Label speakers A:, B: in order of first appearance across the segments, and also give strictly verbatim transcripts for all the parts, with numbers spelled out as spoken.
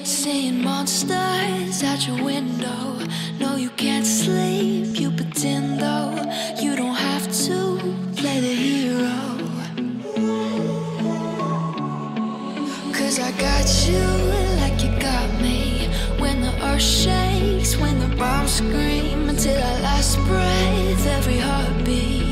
A: Seeing monsters out your window. No, you can't sleep, you pretend though. You don't have to play the hero. Cause I got you like you got me. When the earth shakes, when the bombs scream, until our last breath, every heartbeat.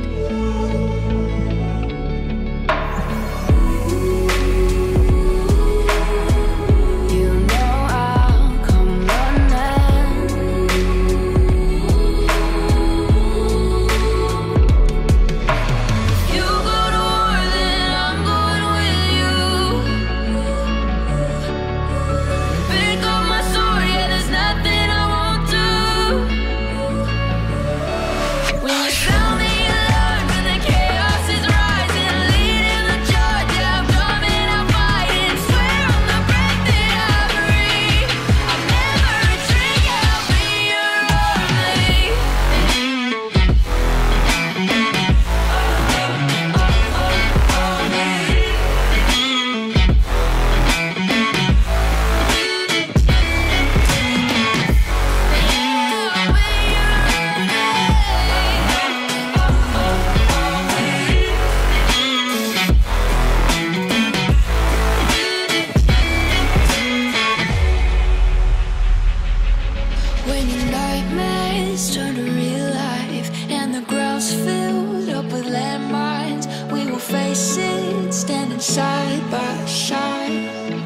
A: When your nightmares turn to real life and the ground's filled up with landmines, we will face it standing side by side.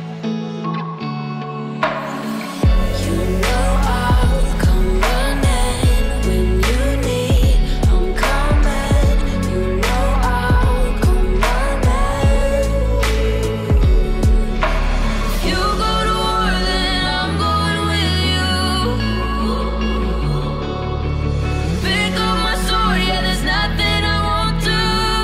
A: You know I'll come running when you need. I'm coming. You know I'll come running. You go to war, then I'm going with you. Pick up my sword, yeah, there's nothing I won't do.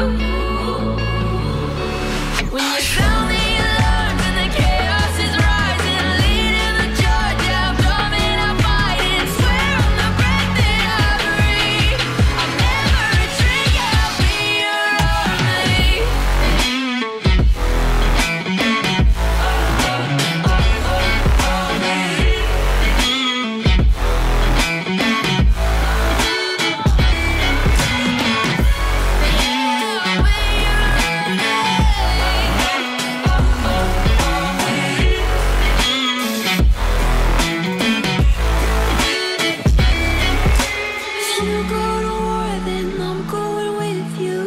A: When you sound the alarm and the chaos is rising, leading the charge, yeah, I'm coming, I'm fighting. Swear on the breath that I breathe, I'll never retreat, yeah, I'll be your army. If you go to war, then I'm going with you.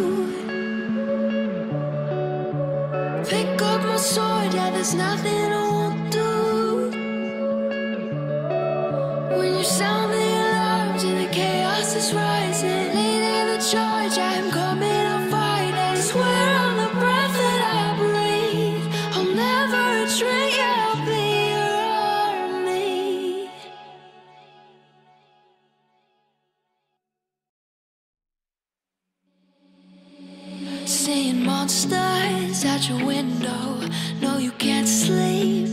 A: Pick up my sword, yeah, there's nothing I won't do. When you sound the alarms and the chaos is rising, leading the charge, I'm coming, I'm fighting. Swear on the breath that I breathe, I'll never retreat, yeah, I'll be your army. Seeing monsters out your window. No, you can't sleep,